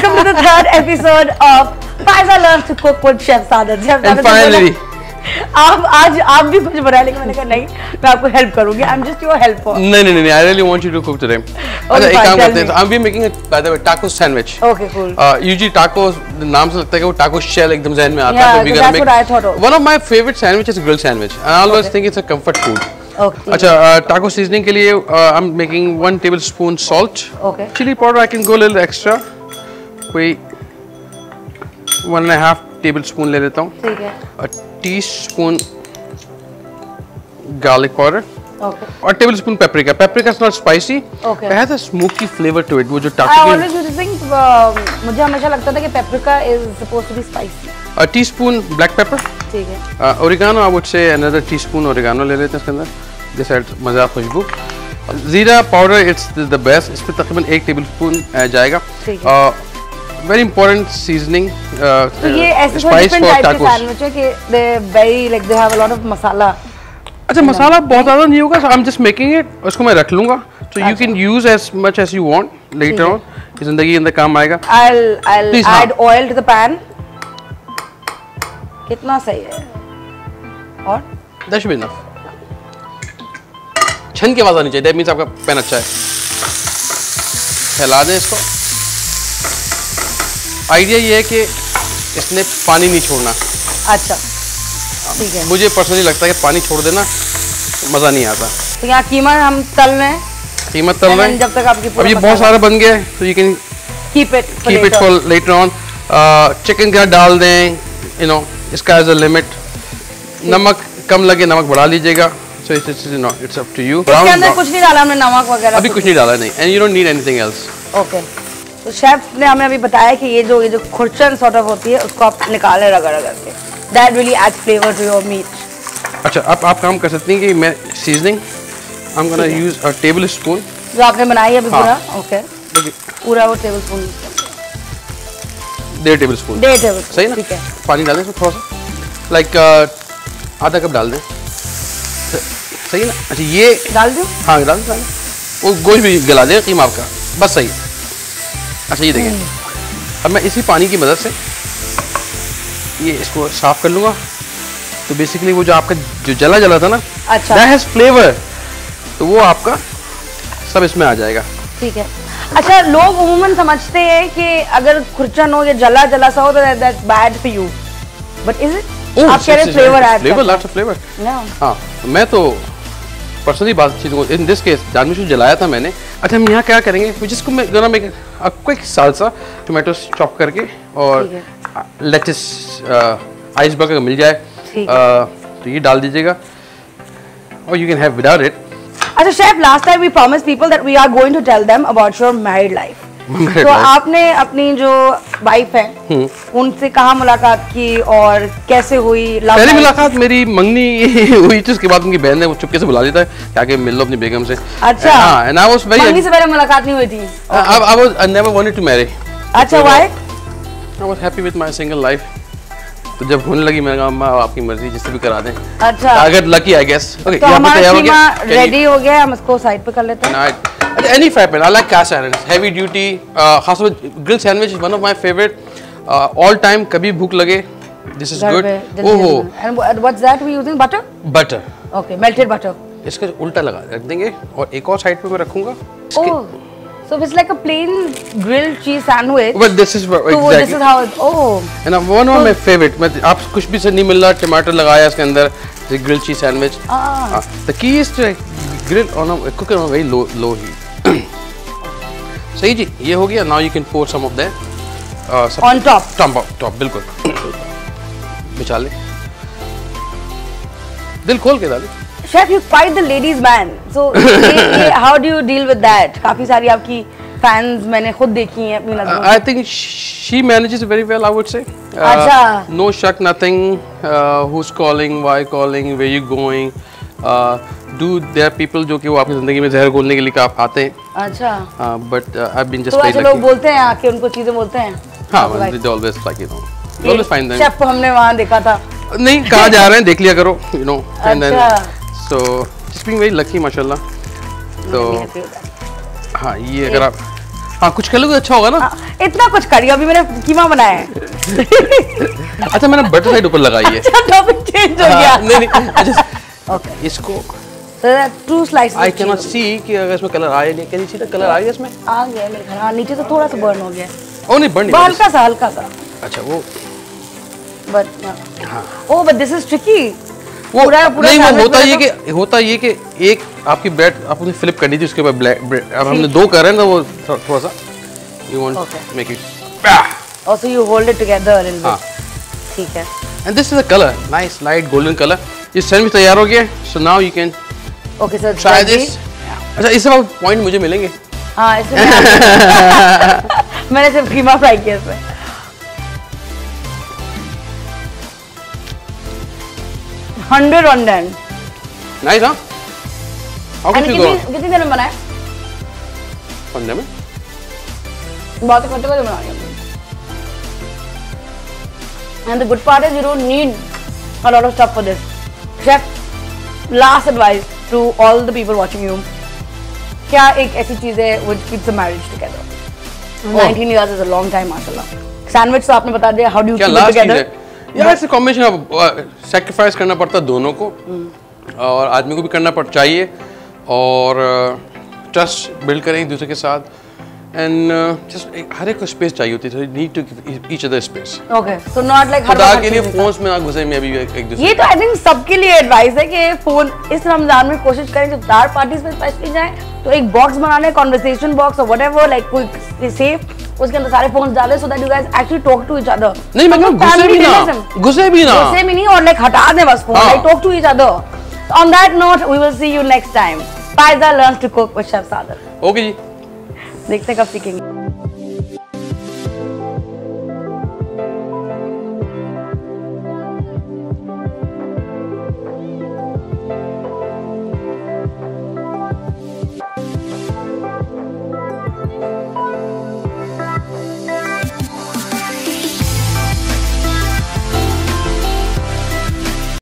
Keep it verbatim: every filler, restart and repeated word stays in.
welcome to the third episode of Faiza Loves to Cook with Chef Saadat. Chef And finally, आप आज आप भी कुछ बना लेंगे, मैंने कहा नहीं मैं आपको हेल्प करूंगी. I'm just your helper. नहीं नहीं नहीं, I really want you to cook today. अच्छा एक काम करते हैं. I'm be making a by the way taco sandwich. Okay, cool. Uh, usually tacos नाम से लगता है कि वो taco shell एकदम ज़हन में आता है. तो we gonna make. That's what I thought. One of my favorite sandwiches is grilled sandwich. I always okay. think it's a comfort food. Okay. अच्छा taco seasoning के लिए uh, I'm making one tablespoon salt. Okay. Chili powder I can go a little extra. कोई one and a half tablespoon ले लेता हूँ. ठीक है. A teaspoon garlic powder. Okay. Or tablespoon paprika. Paprika is not spicy. Okay. It has a smoky flavor to it. वो जो I taco always used to think uh, मुझे हमेशा लगता था कि paprika is supposed to be spicy. A teaspoon black pepper. ठीक है. Uh, oregano I would say another teaspoon oregano ले लेते हैं इसके अंदर. This adds मज़ा खुशबू. जीरा पाउडर it's the best. इसमें तकरीबन एक टेबलस्पून जाएगा. ठीक है. uh, very important seasoning. Uh, तो ये ऐसे spice different for type के tacos. sandwich है कि they very like they have a lot of masala. अच्छा मसाला बहुत ज़्यादा नहीं होगा. So I'm just making it. उसको मैं रख लूँगा. So you can use as much as you want later on. ज़िंदगी अंदर काम आएगा. I'll I'll Please, add हाँ. oil to the pan. कितना सही है? और? That should be enough. छन की आवाज़ आनी चाहिए. That means आपका पैन अच्छा है. फैला दें इसको. आइडिया ये है कि इसने पानी नहीं छोड़ना. अच्छा. ठीक है. मुझे पर्सनली लगता है कि पानी छोड़ देना मज़ा नहीं आता. तो यहाँ कीमा हम तल रहे हैं. कीमा तल रहे हैं. जब तक आपकी अब ये बहुत सारा बन गया है, तो you can keep it keep it for later on. Chicken का डाल दें. You know, इसका as a limit. नमक कम लगे नमक बढ़ा लीजिएगा. So it's it's you know it's up to you. इसके अंदर कुछ नहीं डाला हमने नमक वगैरह. अभी कुछ नहीं डाला नहीं. And you don't need anything else. Okay. तो शेफ ने हमें अभी बताया कि ये जो ये जो खुरचन सॉर्ट ऑफ होती है उसको आप निकालें रगड़ रगड़ के. That really adds flavor to your meat. अच्छा अब आप काम कर सकती हैं कि मैं seasoning I'm gonna use a tablespoon. जो आपने बनाई है अभी पूरा. Okay. पूरा वो tablespoon. डेढ़ tablespoon. डेढ़ tablespoon. सही ना? ठीक है. पानी डालें इसमें थोड़ा सा. Like आधा कप डाल दें. सही ना? अच्छा ये डाल दूँ? हाँ डाल दें. वो गोश्त भी गला दे कीमा आपका. बस सही. अच्छा ये देखें. अब मैं इसी पानी की मदद से ये इसको साफ कर लूँगा. तो बेसिकली वो जो आपका जो जला जला था ना, अच्छा, that has flavor, तो वो आपका सब इसमें आ जाएगा. ठीक है. अच्छा लोग उम्मन समझते हैं कि अगर खुरचन हो या जला जला सा हो तो that's bad for you, but is it? Oh, आप कह रहे हैं flavor add flavor, lots of flavor. हाँ मैं तो पर्सनली बात चीज़ को इन दिस केस जानवी शुरू जलाया था मैंने. अच्छा हम यहाँ क्या करेंगे जिसको मैं गना में क्विक सालसा टोमेटो चॉप करके और लेटिस आइसबर्ग अगर मिल जाए तो ये डाल दीजिएगा और you can have without it. अच्छा chef last time we promised people that we are going to tell them about your married life. तो आपने अपनी जो वाइफ है उनसे कहाँ मुलाकात की और कैसे हुई? पहली मुलाकात मेरी मंगनी हुई थी. उसके बाद उनकी बहन ने वो चुपके से बुला लेता है क्या कि मिल लो अपनी बेगम से. अच्छा. हाँ and I was very मंगनी से पहले मुलाकात नहीं हुई थी? I I was I never wanted to marry. अच्छा why? I was happy with my single life. तो जब होने लगी मैंने कहा अम्मा आपकी मर्जी जिससे भी करा दें. अच्छा. अगर लकी I guess. Okay. तो हमारा कीमा रेडी हो गया. हम इसको साइड पे कर लेते हैं. Any fry pan. I like cast iron. Heavy duty. खासकर grilled sandwich is one of my favorite. Uh, all time. कभी भूख लगे. This is good. Oh हो. And what's that we using? Butter? Butter. Okay. Melted butter. इसका उल्टा लगा रख देंगे और एक और साइड पे मैं रखूँगा. Oh. So it's like a plain grilled cheese sandwich. But this is exactly. So this is how it. Oh. And one of my favorite. मैं आप कुछ भी से नहीं मिल रहा. टमाटर लगाया इसके अंदर. The grilled cheese sandwich. Ah. The key is to grill on a cook it on a very low low heat. सही जी ये हो गया. Now you can pour some of that. Uh, on top. Top top बिल्कुल. बिछा ले. दिल खोल के डाले. Chef, you quite the ladies man. So how do you deal with that? काफी सारी आपकी fans मैंने खुद देखी हैं अपनी नज़रों में. I think she manages very well, I would say. अच्छा. Uh, no shuck, nothing. Uh, who's calling? Why calling? Where you going? Uh, do there are people जो कि वो आपकी ज़िंदगी में जहर घोलने के लिए आप आते हैं. अच्छा. Uh, but uh, I've been just. तो ऐसे लोग बोलते हैं आके उनको चीजें बोलते हैं. हाँ, they always like you know. You always find them. Chef को हमने वहाँ देखा था. नहीं कहाँ जा रहे हैं देख लिया करो, you know. And then अच्छा. so just being very lucky माशाल्लाह. तो हाँ ये अगर आप हाँ कुछ कर लोगे अच्छा होगा ना। हाँ, इतना कुछ करिए, अभी मैंने कीमा बनाया है। अच्छा मैंने बटर साइड ऊपर लगाई है। अच्छा टॉपिक चेंज हो गया। नहीं नहीं अच्छा ओके इसको two slices I can not see कि अगर इसमें कलर आए नहीं। Can you see the colour आएगा इसमें? आ गया मेरे घर। हाँ नीचे से थोड़ा सा बर्न हो गया। ओ नहीं बर्न वो नहीं हल्का सा हल्का सा। अच्छा वो बट हाँ oh but this is tricky. वो पूरा पूरा नहीं वो sandwich होता बना ये तो- कि होता ये कि एक आपकी ब्रेड आपने फ्लिप करनी थी उसके बाद ब्लैक ब्रेड। अब हमने दो कर रहे हैं तो वो थो- थोड़ा सा you want Okay. Make it Also you hold it together a little हाँ bit. ठीक है। And this is a colour nice light golden colour. ये सैंडविच तैयार हो गया so now you can okay sir try this. अच्छा इससे point मुझे मिलेंगे। हाँ इसमें मैंने- मैंने सिर्फ कीमा फ्राई किया इसमें। Hundred on ten. नाइस हाँ हाउ कैन यू गो कितनी कितनी देर में बनाया? पंद्रह में बहुत करते करते बना रही हूँ। And the good part is you don't need a lot of stuff for this. Chef, last advice to all the people watching you. क्या एक ऐसी चीज है which keeps a marriage together? nineteen years is a long time माशाल्लाह. Sandwich तो आपने बता दिया. How do you क्या keep it लास्ट चीज together? है यार इट्स कॉम्बिनेशन ऑफ सैक्रिफाइस करना पड़ता है दोनों को और आदमी को भी करना पड़ चाहिए और ट्रस्ट बिल्ड करें एक दूसरे के साथ एंड जस्ट हर एक को स्पेस चाहिए होती है need to give each other space. Okay, so not like हर खुदा वक्त के लिए चीज़ें फोन्स में ना घुसे मैं अभी एक दूसरे ये तो आई थिंक सबके लिए एडवाइस है कि फोन इस रमजान में कोशिश करें जब दार पार्टीज में स्पेशली जाएं तो एक बॉक्स बनाने कन्वर्सेशन बॉक्स और व्हाटएवर लाइक कोई सेफ उसके अंदर सारे फोन डालें so that you guys actually talk to each other. नहीं मतलब गुस्से भी ना गुस्से भी ना गुस्से में नहीं और लाइक हटा दें बस फोन हाँ। Like talk to each other. On that note we will see you next time. Faiza learns to cook with chef Sadar. Okay जी देखते हैं कब सीखेंगे।